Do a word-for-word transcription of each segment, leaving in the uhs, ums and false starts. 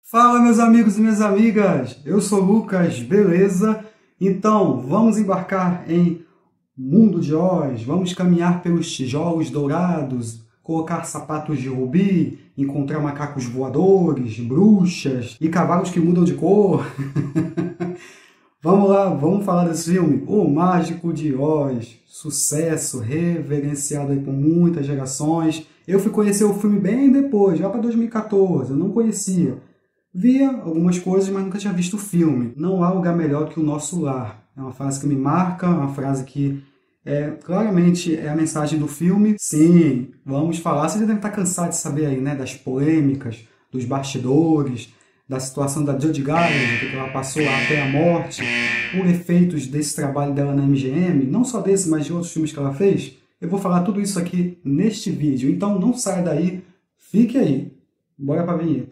Fala, meus amigos e minhas amigas, eu sou o Lucas, beleza? Então, vamos embarcar em Mundo de Oz, vamos caminhar pelos tijolos dourados, colocar sapatos de rubi, encontrar macacos voadores, bruxas e cavalos que mudam de cor. Vamos lá, vamos falar desse filme, O Mágico de Oz, sucesso, reverenciado aí por muitas gerações. Eu fui conhecer o filme bem depois, já para dois mil e quatorze, eu não conhecia. Via algumas coisas, mas nunca tinha visto o filme. Não há lugar melhor que o nosso lar. É uma frase que me marca, uma frase que é, claramente é a mensagem do filme. Sim, vamos falar. Você já deve estar cansado de saber aí, né, das polêmicas, dos bastidores, da situação da Jodie Garland, que ela passou até a morte, por efeitos desse trabalho dela na M G M, não só desse, mas de outros filmes que ela fez. Eu vou falar tudo isso aqui neste vídeo, então não saia daí, fique aí. Bora pra vinheta.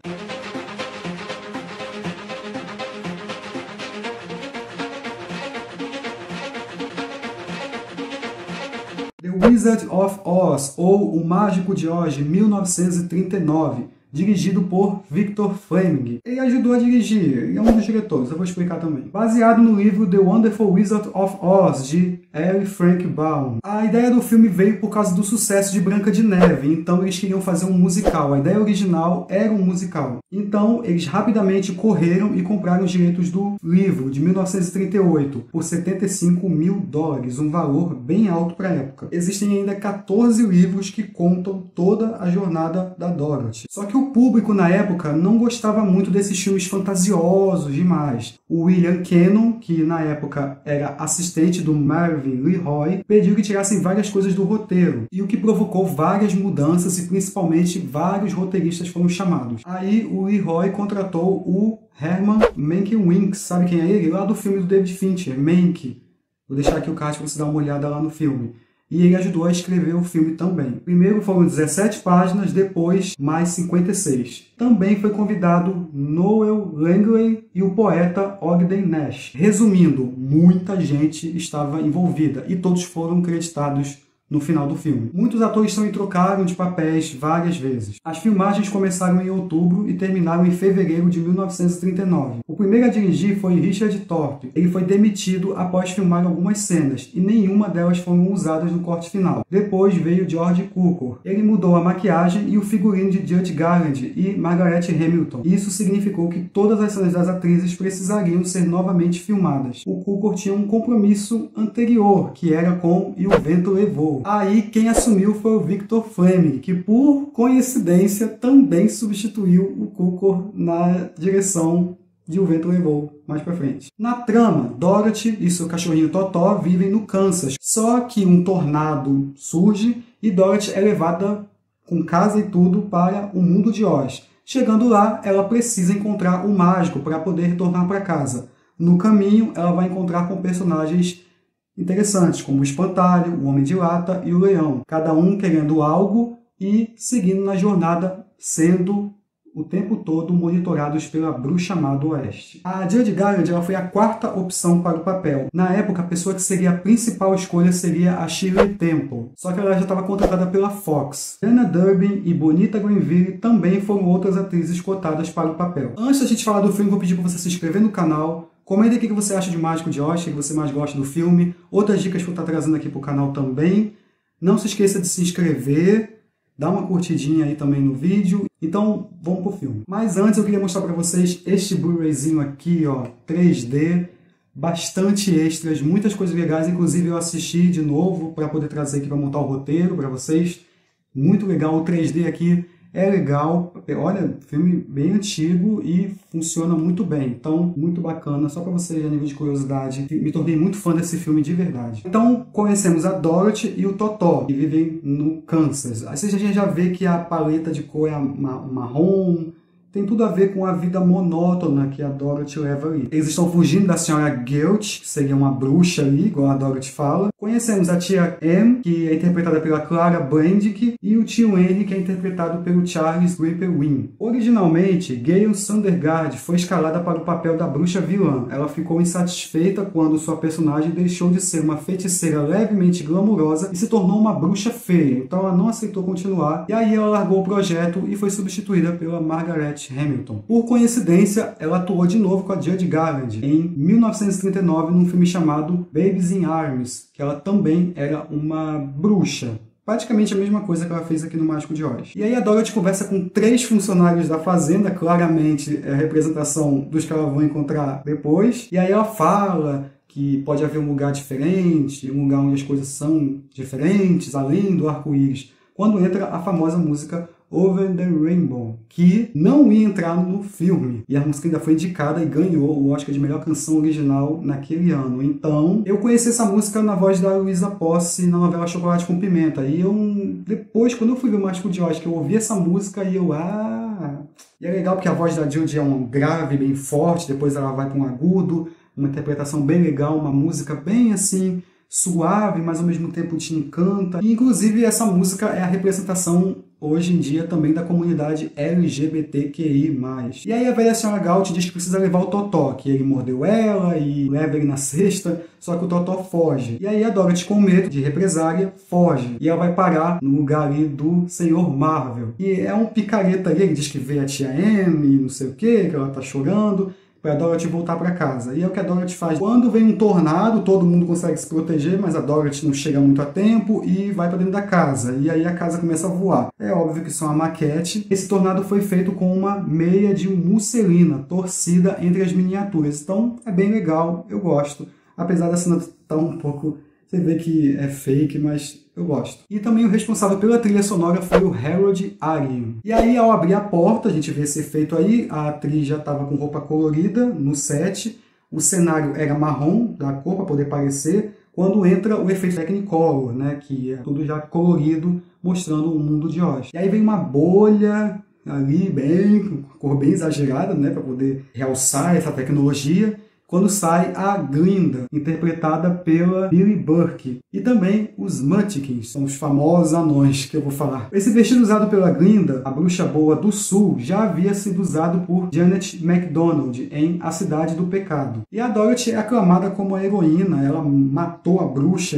The Wizard of Oz, ou O Mágico de Oz, mil novecentos e trinta e nove, dirigido por Victor Fleming. Ele ajudou a dirigir, ele é um dos diretores, eu vou explicar também. Baseado no livro The Wonderful Wizard of Oz, de L. Frank Baum. A ideia do filme veio por causa do sucesso de Branca de Neve, então eles queriam fazer um musical. A ideia original era um musical. Então eles rapidamente correram e compraram os direitos do livro, de mil novecentos e trinta e oito, por setenta e cinco mil dólares, um valor bem alto para a época. Existem ainda quatorze livros que contam toda a jornada da Dorothy. Só que o público na época não gostava muito desses filmes fantasiosos demais. O William Cannon, que na época era assistente do Marvin Leroy, pediu que tirassem várias coisas do roteiro, e o que provocou várias mudanças e principalmente vários roteiristas foram chamados. Aí o Leroy contratou o Herman Mankiewicz, sabe quem é ele? Lá do filme do David Fincher, Mank. Vou deixar aqui o card para você dar uma olhada lá no filme. E ele ajudou a escrever o filme também. Primeiro foram dezessete páginas, depois mais cinquenta e seis. Também foi convidado Noel Langley e o poeta Ogden Nash. Resumindo, muita gente estava envolvida e todos foram creditados no final do filme. Muitos atores também trocaram de papéis várias vezes. As filmagens começaram em outubro e terminaram em fevereiro de mil novecentos e trinta e nove. O primeiro a dirigir foi Richard Thorpe. Ele foi demitido após filmar algumas cenas e nenhuma delas foram usadas no corte final. Depois veio George Cukor. Ele mudou a maquiagem e o figurino de Judge Garland e Margaret Hamilton. Isso significou que todas as cenas das atrizes precisariam ser novamente filmadas. O Cukor tinha um compromisso anterior, que era com E o Vento Levou. Aí quem assumiu foi o Victor Fleming, que por coincidência também substituiu o Cukor na direção de O Vento Levou mais pra frente. Na trama, Dorothy e seu cachorrinho Totó vivem no Kansas, só que um tornado surge e Dorothy é levada com casa e tudo para o Mundo de Oz. Chegando lá, ela precisa encontrar o mágico para poder retornar para casa. No caminho, ela vai encontrar com personagens interessantes, como o Espantalho, o Homem de Lata e o Leão, cada um querendo algo e seguindo na jornada, sendo o tempo todo monitorados pela Bruxa Má do Oeste. A Jodie Garland ela foi a quarta opção para o papel. Na época, a pessoa que seria a principal escolha seria a Shirley Temple, só que ela já estava contratada pela Fox. Dana Durbin e Bonita Greenville também foram outras atrizes cotadas para o papel. Antes da gente falar do filme, vou pedir para você se inscrever no canal. Comenta aí o que você acha de Mágico de Oz, o que você mais gosta do filme. Outras dicas que eu estou trazendo aqui para o canal também. Não se esqueça de se inscrever, dá uma curtidinha aí também no vídeo. Então, vamos pro filme. Mas antes eu queria mostrar para vocês este Blu-rayzinho aqui, ó, três D. Bastante extras, muitas coisas legais. Inclusive eu assisti de novo para poder trazer aqui para montar o roteiro para vocês. Muito legal, o três D aqui. É legal, olha, filme bem antigo e funciona muito bem, então muito bacana, só para vocês a nível de curiosidade, me tornei muito fã desse filme de verdade. Então conhecemos a Dorothy e o Totó, que vivem no Kansas. Aí a gente já vê que a paleta de cor é marrom, tem tudo a ver com a vida monótona que a Dorothy leva ali. Eles estão fugindo da senhora Gelt, que seria uma bruxa ali, igual a Dorothy fala. Conhecemos a tia Em, que é interpretada pela Clara Brandick, e o tio Henry, que é interpretado pelo Charles Draper Wynn. Originalmente, Gail Sundergaard foi escalada para o papel da bruxa vilã. Ela ficou insatisfeita quando sua personagem deixou de ser uma feiticeira levemente glamurosa e se tornou uma bruxa feia. Então ela não aceitou continuar, e aí ela largou o projeto e foi substituída pela Margaret Hamilton. Por coincidência, ela atuou de novo com a Judy Garland em mil novecentos e trinta e nove num filme chamado Babies in Arms, que ela também era uma bruxa. Praticamente a mesma coisa que ela fez aqui no Mágico de Oz. E aí a Dorothy conversa com três funcionários da fazenda, claramente é a representação dos que ela vai encontrar depois. E aí ela fala que pode haver um lugar diferente, um lugar onde as coisas são diferentes, além do arco-íris, quando entra a famosa música Over the Rainbow, que não ia entrar no filme. E a música ainda foi indicada e ganhou o Oscar de melhor canção original naquele ano. Então, eu conheci essa música na voz da Luísa Posse na novela Chocolate com Pimenta. E eu, depois, quando eu fui ver o Mágico de Oz, que eu ouvi essa música e eu, ah... E é legal porque a voz da Judy é um grave, bem forte, depois ela vai para um agudo, uma interpretação bem legal, uma música bem assim, suave, mas ao mesmo tempo te encanta. E, inclusive, essa música é a representação hoje em dia também da comunidade L G B T Q I mais. E aí a velha senhora Gaut diz que precisa levar o Totó, que ele mordeu ela e leva ele na cesta, só que o Totó foge. E aí a Dorothy, com medo de represália, foge. E ela vai parar no lugar ali do senhor Marvel. E é um picareta ali, ele diz que vê a tia M e não sei o que, que ela tá chorando, para a Dorothy voltar para casa. E é o que a Dorothy faz. Quando vem um tornado, todo mundo consegue se proteger, mas a Dorothy não chega muito a tempo e vai para dentro da casa. E aí a casa começa a voar. É óbvio que isso é uma maquete. Esse tornado foi feito com uma meia de musselina torcida entre as miniaturas. Então é bem legal, eu gosto. Apesar da cena estar um pouco... Você vê que é fake, mas eu gosto. E também o responsável pela trilha sonora foi o Harold Arlen. E aí, ao abrir a porta, a gente vê esse efeito aí, a atriz já estava com roupa colorida no set, o cenário era marrom, da cor para poder parecer, quando entra o efeito Technicolor, né, que é tudo já colorido, mostrando o mundo de Oz. E aí vem uma bolha ali, bem, cor bem exagerada, né, para poder realçar essa tecnologia, quando sai a Glinda, interpretada pela Billie Burke. E também os Munchkins, são os famosos anões que eu vou falar. Esse vestido usado pela Glinda, a bruxa boa do sul, já havia sido usado por Janet MacDonald em A Cidade do Pecado. E a Dorothy é aclamada como a heroína, ela matou a bruxa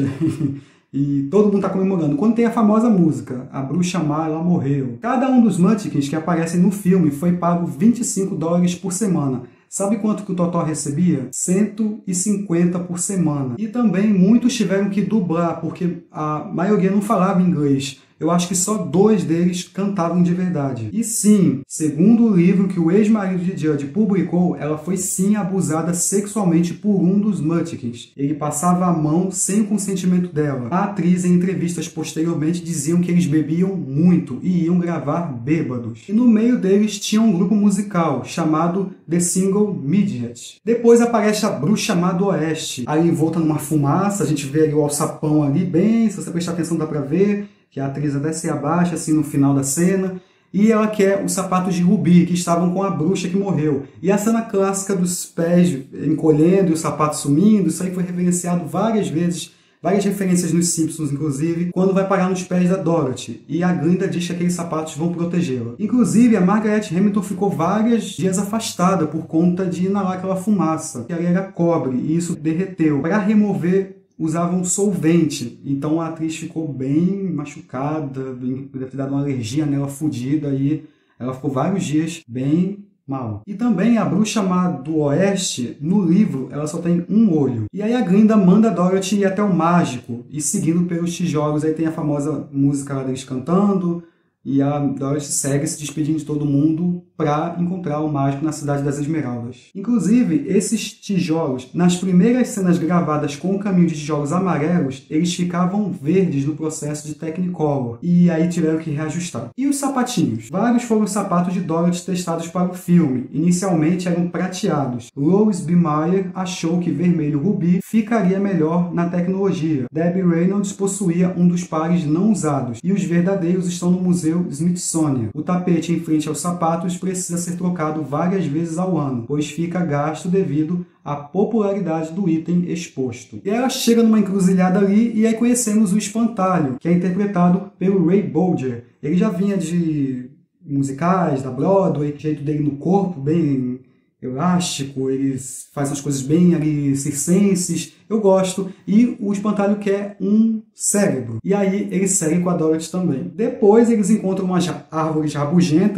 e todo mundo está comemorando. Quando tem a famosa música, a bruxa má, ela morreu. Cada um dos Munchkins que aparecem no filme foi pago vinte e cinco dólares por semana. Sabe quanto que o Totó recebia? cento e cinquenta por semana. E também muitos tiveram que dublar, porque a maioria não falava inglês. Eu acho que só dois deles cantavam de verdade. E sim, segundo o livro que o ex-marido de Judy publicou, ela foi sim abusada sexualmente por um dos Munchkins. Ele passava a mão sem o consentimento dela. A atriz, em entrevistas posteriormente, diziam que eles bebiam muito e iam gravar bêbados. E no meio deles tinha um grupo musical chamado The Single Midget. Depois aparece a bruxa má do Oeste. Aí volta numa fumaça, a gente vê ali o alçapão ali bem, se você prestar atenção dá pra ver que a atriz até se abaixa assim no final da cena, e ela quer os sapatos de Rubi, que estavam com a bruxa que morreu. E a cena clássica dos pés encolhendo e os sapatos sumindo, isso aí foi referenciado várias vezes, várias referências nos Simpsons, inclusive, quando vai parar nos pés da Dorothy. E a Glinda diz que aqueles sapatos vão protegê-la. Inclusive, a Margaret Hamilton ficou vários dias afastada por conta de inalar aquela fumaça, que ali era cobre, e isso derreteu. Para remover, usavam solvente, então a atriz ficou bem machucada, bem, deve ter dado uma alergia nela fodida, e ela ficou vários dias bem mal. E também a bruxa má do Oeste, no livro, ela só tem um olho. E aí a Glinda manda a Dorothy ir até o mágico, e seguindo pelos tijolos, aí tem a famosa música lá deles cantando, e a Dorothy segue se despedindo de todo mundo para encontrar o mágico na Cidade das Esmeraldas. Inclusive, esses tijolos, nas primeiras cenas gravadas com o caminho de tijolos amarelos, eles ficavam verdes no processo de Technicolor, e aí tiveram que reajustar. E os sapatinhos? Vários foram os sapatos de Dorothy testados para o filme. Inicialmente eram prateados. Lois B. Mayer achou que vermelho rubi ficaria melhor na tecnologia. Debbie Reynolds possuía um dos pares não usados, e os verdadeiros estão no Museu Smithsonian. O tapete em frente aos sapatos precisa ser trocado várias vezes ao ano, pois fica gasto devido à popularidade do item exposto. E ela chega numa encruzilhada ali, e aí conhecemos o Espantalho, que é interpretado pelo Ray Bolger. Ele já vinha de musicais da Broadway, o jeito dele no corpo, bem elástico, ele faz umas coisas bem ali circenses, eu gosto, e o Espantalho quer um cérebro, e aí ele segue com a Dorothy também. Depois eles encontram umas árvores rabugentas,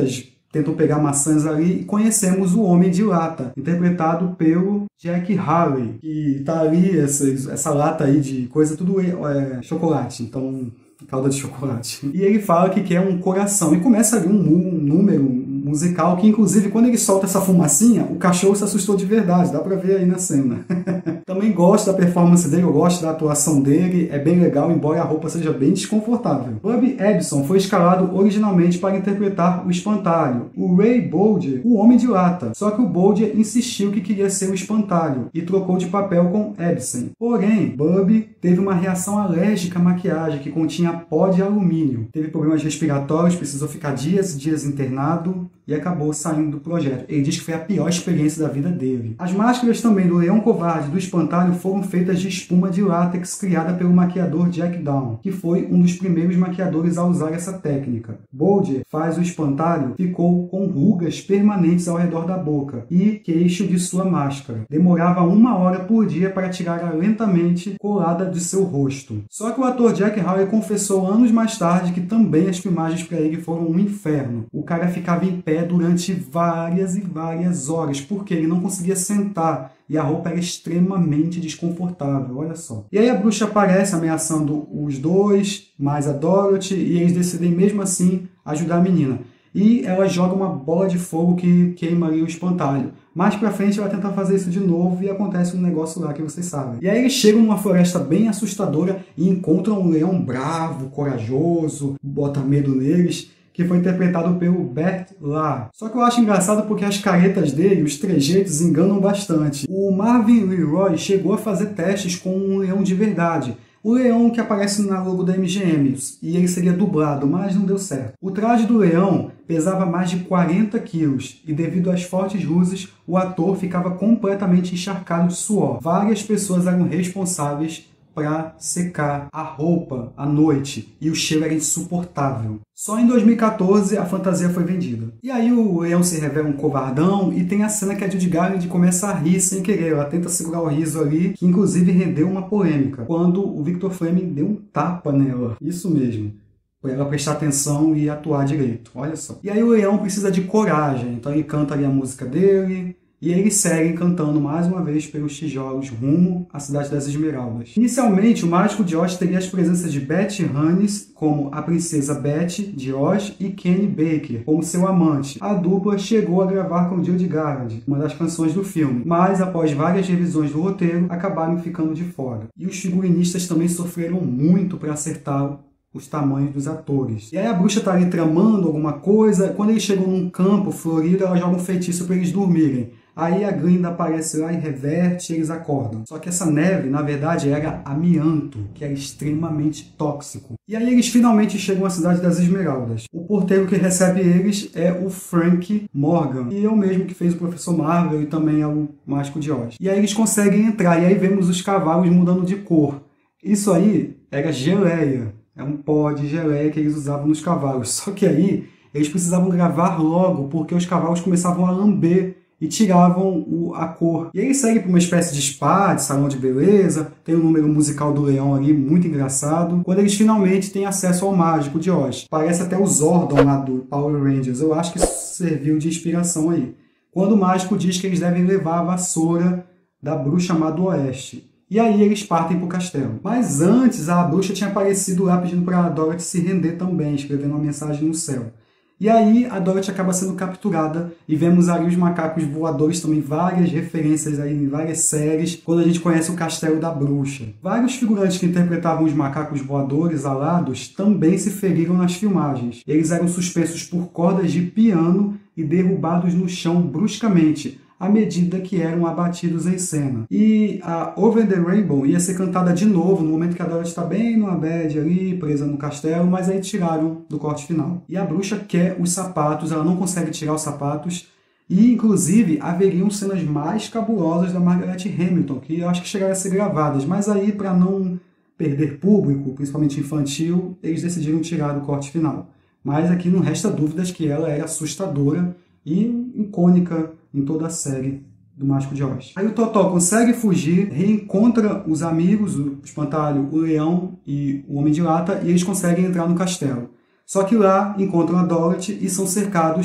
tentam pegar maçãs ali, e conhecemos o Homem de Lata, interpretado pelo Jack Haley, que tá ali, essa, essa lata aí de coisa, tudo é, chocolate, então, calda de chocolate. E ele fala que quer um coração, e começa ali um, um número musical, que inclusive quando ele solta essa fumacinha, o cachorro se assustou de verdade, dá pra ver aí na cena. Também gosto da performance dele, eu gosto da atuação dele, é bem legal, embora a roupa seja bem desconfortável. Bob Ebson foi escalado originalmente para interpretar o Espantalho, o Ray Bolger, o Homem de Lata, só que o Bolger insistiu que queria ser o Espantalho e trocou de papel com Ebsen. Porém, Bob teve uma reação alérgica à maquiagem que continha pó de alumínio, teve problemas respiratórios, precisou ficar dias e dias internado e acabou saindo do projeto. Ele diz que foi a pior experiência da vida dele. As máscaras também do Leão Covarde e do Espantalho foram feitas de espuma de látex criada pelo maquiador Jack Down, que foi um dos primeiros maquiadores a usar essa técnica. Bolger faz o Espantalho, ficou com rugas permanentes ao redor da boca e queixo de sua máscara. Demorava uma hora por dia para tirá-la lentamente colada de seu rosto. Só que o ator Jack Haley confessou anos mais tarde que também as filmagens para ele foram um inferno. O cara ficava em pé durante várias e várias horas, porque ele não conseguia sentar e a roupa era extremamente desconfortável, olha só. E aí a bruxa aparece ameaçando os dois, mais a Dorothy, e eles decidem mesmo assim ajudar a menina. E ela joga uma bola de fogo que queima ali o Espantalho. Mais pra frente ela tenta fazer isso de novo e acontece um negócio lá que vocês sabem. E aí eles chegam numa floresta bem assustadora e encontram um leão bravo, corajoso, bota medo neles, que foi interpretado pelo Bert Lahr. Só que eu acho engraçado porque as caretas dele, os trejeitos, enganam bastante. O Marvin Leroy chegou a fazer testes com um leão de verdade. O leão que aparece na logo da M G M, e ele seria dublado, mas não deu certo. O traje do leão pesava mais de quarenta quilos, e devido às fortes luzes, o ator ficava completamente encharcado de suor. Várias pessoas eram responsáveis para secar a roupa à noite, e o cheiro era insuportável. Só em dois mil e quatorze a fantasia foi vendida. E aí o leão se revela um covardão e tem a cena que a Judy Garland começa a rir sem querer. Ela tenta segurar o riso ali, que inclusive rendeu uma polêmica, quando o Victor Fleming deu um tapa nela. Isso mesmo. Para ela prestar atenção e atuar direito. Olha só. E aí o leão precisa de coragem, então ele canta ali a música dele, e eles seguem cantando mais uma vez pelos tijolos rumo à Cidade das Esmeraldas. Inicialmente, o Mágico de Oz teria as presenças de Beth Hannes como a princesa Beth de Oz e Kenny Baker como seu amante. A dupla chegou a gravar com Judy Garland, uma das canções do filme, mas após várias revisões do roteiro, acabaram ficando de fora. E os figurinistas também sofreram muito para acertar os tamanhos dos atores. E aí a bruxa tá ali tramando alguma coisa, quando eles chegam num campo florido, ela joga um feitiço para eles dormirem. Aí a Glinda aparece lá e reverte e eles acordam. Só que essa neve, na verdade, era amianto, que era extremamente tóxico. E aí eles finalmente chegam à Cidade das Esmeraldas. O porteiro que recebe eles é o Frank Morgan, e é o mesmo que fez o Professor Marvel e também é o Mágico de Oz. E aí eles conseguem entrar, e aí vemos os cavalos mudando de cor. Isso aí era geleia. É um pó de geleia que eles usavam nos cavalos. Só que aí eles precisavam gravar logo, porque os cavalos começavam a lamber e tiravam o, a cor. E aí segue para uma espécie de spa, de salão de beleza, tem o número musical do leão ali, muito engraçado, quando eles finalmente têm acesso ao Mágico de Oz. Parece até o Zordon lá do Power Rangers, eu acho que isso serviu de inspiração aí. Quando o Mágico diz que eles devem levar a vassoura da bruxa má do Oeste. E aí eles partem para o castelo. Mas antes, a bruxa tinha aparecido lá pedindo para a Dorothy se render também, escrevendo uma mensagem no céu. E aí a Dorothy acaba sendo capturada e vemos ali os macacos voadores também, várias referências aí em várias séries, quando a gente conhece o castelo da bruxa. Vários figurantes que interpretavam os macacos voadores alados também se feriram nas filmagens. Eles eram suspensos por cordas de piano e derrubados no chão bruscamente, à medida que eram abatidos em cena. E a Over the Rainbow ia ser cantada de novo no momento que a Dorothy está bem numa bad ali, presa no castelo, mas aí tiraram do corte final. E a bruxa quer os sapatos, ela não consegue tirar os sapatos, e inclusive haveriam cenas mais cabulosas da Margaret Hamilton, que eu acho que chegaram a ser gravadas, mas aí para não perder público, principalmente infantil, eles decidiram tirar do corte final. Mas aqui não resta dúvidas que ela era assustadora e icônica em toda a série do Mágico de Oz. Aí o Totó consegue fugir, reencontra os amigos, o Espantalho, o Leão e o Homem de Lata, e eles conseguem entrar no castelo. Só que lá encontram a Dorothy e são cercados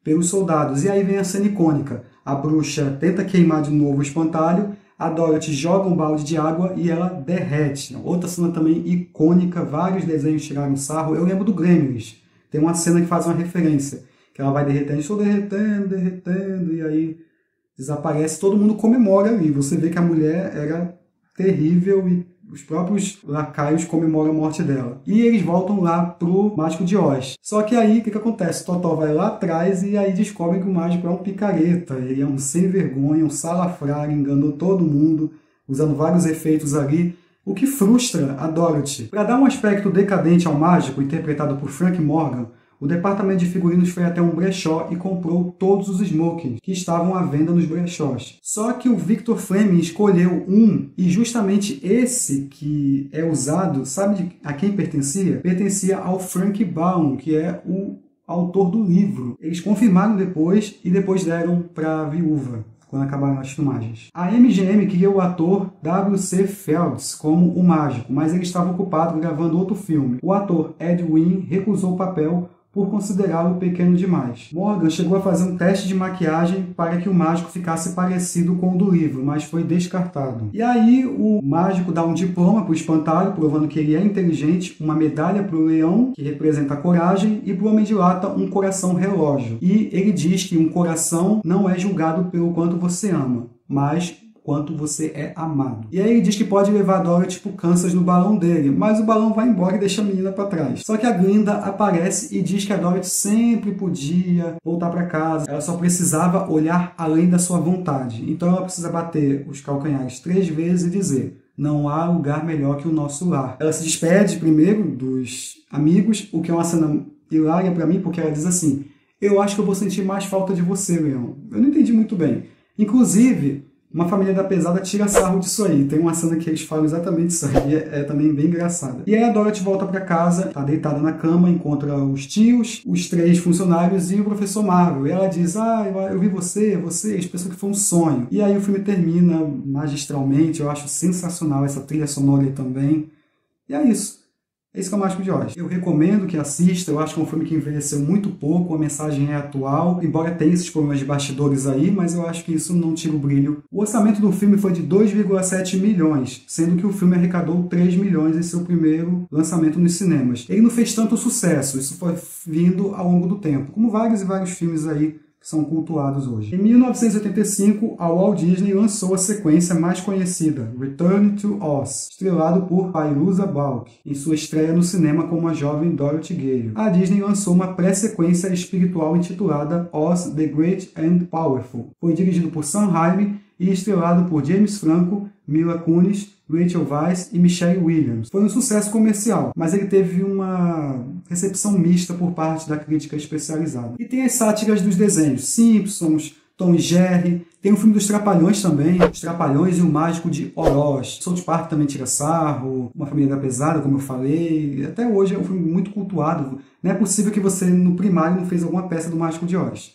pelos soldados. E aí vem a cena icônica. A bruxa tenta queimar de novo o espantalho, a Dorothy joga um balde de água e ela derrete. Outra cena também icônica, vários desenhos tiraram sarro. Eu lembro do Gremlins. Tem uma cena que faz uma referência, que ela vai derretendo, estou derretendo, derretendo, e aí desaparece. Todo mundo comemora ali. Você vê que a mulher era terrível e os próprios lacaios comemoram a morte dela. E eles voltam lá pro Mágico de Oz. Só que aí, o que, que acontece? O Totó vai lá atrás e aí descobre que o mágico é um picareta. Ele é um sem vergonha, um salafrário, enganou todo mundo, usando vários efeitos ali, o que frustra a Dorothy. Para dar um aspecto decadente ao mágico, interpretado por Frank Morgan, o departamento de figurinos foi até um brechó e comprou todos os smokings que estavam à venda nos brechós. Só que o Victor Fleming escolheu um, e justamente esse que é usado, sabe a quem pertencia? Pertencia ao Frank Baum, que é o autor do livro. Eles confirmaram depois e depois deram para a viúva, quando acabaram as filmagens. A M G M queria o ator W C Fields como o mágico, mas ele estava ocupado gravando outro filme. O ator Ed Wynn recusou o papel por considerá-lo pequeno demais. Morgan chegou a fazer um teste de maquiagem para que o mágico ficasse parecido com o do livro, mas foi descartado. E aí o mágico dá um diploma para o espantalho, provando que ele é inteligente, uma medalha para o leão, que representa a coragem, e para o homem de lata um coração relógio. E ele diz que um coração não é julgado pelo quanto você ama, mas quanto você é amado. E aí ele diz que pode levar a Dorothy pro Kansas no balão dele, mas o balão vai embora e deixa a menina para trás. Só que a Glinda aparece e diz que a Dorothy sempre podia voltar para casa, ela só precisava olhar além da sua vontade. Então ela precisa bater os calcanhares três vezes e dizer: não há lugar melhor que o nosso lar. Ela se despede primeiro dos amigos, o que é uma cena hilária para mim, porque ela diz assim: eu acho que eu vou sentir mais falta de você, Leão. Eu não entendi muito bem. Inclusive, Uma Família da Pesada tira sarro disso aí. Tem uma cena que eles falam exatamente isso aí. É, é também bem engraçada. E aí a Dorothy volta para casa, tá deitada na cama, encontra os tios, os três funcionários e o professor Marvel. E ela diz: ah, eu, eu vi você, você, as pessoas que foi um sonho. E aí o filme termina magistralmente. Eu acho sensacional essa trilha sonora aí também. E é isso. Esse que é o Mágico de Oz. Eu recomendo que assista, eu acho que é um filme que envelheceu muito pouco, a mensagem é atual, embora tenha esses problemas de bastidores aí, mas eu acho que isso não tira o brilho. O orçamento do filme foi de dois vírgula sete milhões, sendo que o filme arrecadou três milhões em seu primeiro lançamento nos cinemas. Ele não fez tanto sucesso, isso foi vindo ao longo do tempo, como vários e vários filmes aí que são cultuados hoje. Em mil novecentos e oitenta e cinco, a Walt Disney lançou a sequência mais conhecida, Return to Oz, estrelado por Fairuza Balk, em sua estreia no cinema como a jovem Dorothy Gale. A Disney lançou uma pré-sequência espiritual intitulada Oz the Great and Powerful. Foi dirigido por Sam Raimi e estrelado por James Franco, Mila Kunis, Rachel Weisz e Michelle Williams. Foi um sucesso comercial, mas ele teve uma recepção mista por parte da crítica especializada. E tem as sátiras dos desenhos, Simpsons, Tom e Jerry, tem o filme dos Trapalhões também, Os Trapalhões e o Mágico de Oz. South Park também tira sarro, Uma Família da Pesada, como eu falei, até hoje é um filme muito cultuado. Não é possível que você no primário não fez alguma peça do Mágico de Oz.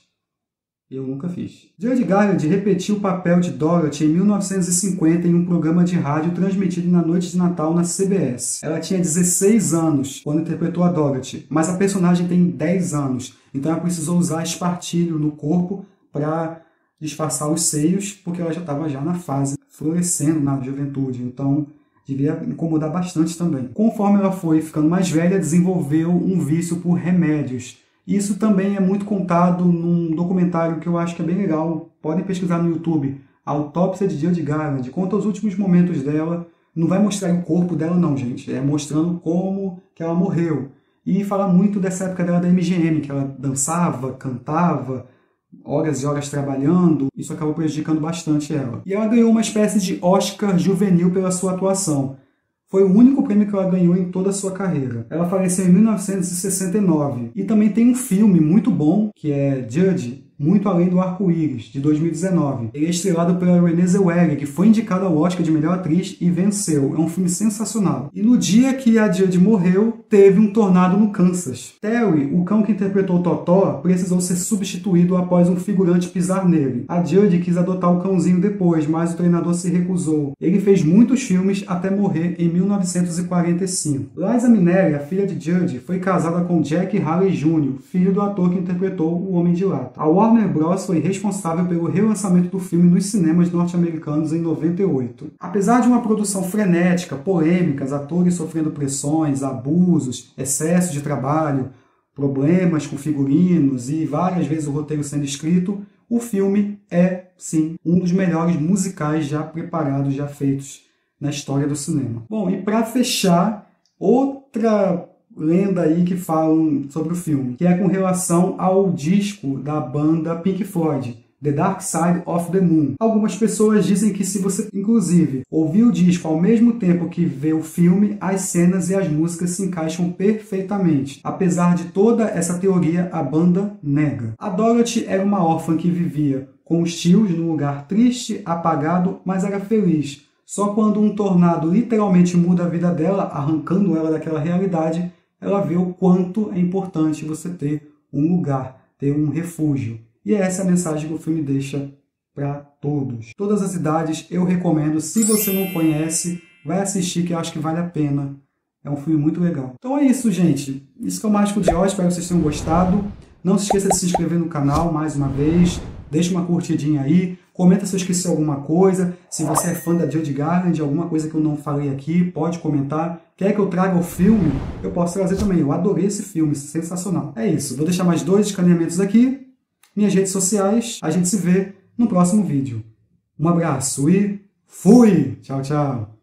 Eu nunca fiz. Judi Garland repetiu o papel de Dorothy em mil novecentos e cinquenta em um programa de rádio transmitido na noite de Natal na C B S. Ela tinha dezesseis anos quando interpretou a Dorothy, mas a personagem tem dez anos, então ela precisou usar espartilho no corpo para disfarçar os seios, porque ela já estava já na fase florescendo na juventude, então devia incomodar bastante também. Conforme ela foi ficando mais velha, desenvolveu um vício por remédios. Isso também é muito contado num documentário que eu acho que é bem legal. Podem pesquisar no YouTube. A Autópsia de Judi Garland. Conta os últimos momentos dela. Não vai mostrar o corpo dela não, gente. É mostrando como que ela morreu. E fala muito dessa época dela da M G M, que ela dançava, cantava, horas e horas trabalhando. Isso acabou prejudicando bastante ela. E ela ganhou uma espécie de Oscar juvenil pela sua atuação. Foi o único prêmio que ela ganhou em toda a sua carreira. Ela faleceu em mil novecentos e sessenta e nove. E também tem um filme muito bom, que é Judge, Muito Além do Arco-Íris, de dois mil e dezenove. Ele é estrelado pela Renée Zellweger, que foi indicada ao Oscar de melhor atriz e venceu. É um filme sensacional. E no dia que a Judy morreu, teve um tornado no Kansas. Terry, o cão que interpretou Totó, precisou ser substituído após um figurante pisar nele. A Judy quis adotar o cãozinho depois, mas o treinador se recusou. Ele fez muitos filmes até morrer em mil novecentos e quarenta e cinco. Liza Minnelli, a filha de Judy, foi casada com Jack Haley Júnior, filho do ator que interpretou o Homem de Lata. A Warner Bros. Foi responsável pelo relançamento do filme nos cinemas norte-americanos em noventa e oito. Apesar de uma produção frenética, polêmicas, atores sofrendo pressões, abusos, excesso de trabalho, problemas com figurinos e várias vezes o roteiro sendo escrito, o filme é, sim, um dos melhores musicais já preparados, já feitos na história do cinema. Bom, e para fechar, outra lenda aí que falam sobre o filme, que é com relação ao disco da banda Pink Floyd, The Dark Side of the Moon. Algumas pessoas dizem que se você, inclusive, ouvir o disco ao mesmo tempo que vê o filme, as cenas e as músicas se encaixam perfeitamente. Apesar de toda essa teoria, a banda nega. A Dorothy era uma órfã que vivia com os tios num lugar triste, apagado, mas era feliz. Só quando um tornado literalmente muda a vida dela, arrancando ela daquela realidade, ela vê o quanto é importante você ter um lugar, ter um refúgio. E essa é a mensagem que o filme deixa para todos. Todas as idades, eu recomendo. Se você não conhece, vai assistir, que eu acho que vale a pena. É um filme muito legal. Então é isso, gente. Isso que é o Mágico de Oz. Espero que vocês tenham gostado. Não se esqueça de se inscrever no canal mais uma vez. Deixa uma curtidinha aí. Comenta se eu esqueci alguma coisa. Se você é fã da Judy Garland, alguma coisa que eu não falei aqui, pode comentar. Quer que eu traga o filme? Eu posso trazer também. Eu adorei esse filme, sensacional. É isso. Vou deixar mais dois escaneamentos aqui. Minhas redes sociais. A gente se vê no próximo vídeo. Um abraço e fui! Tchau, tchau!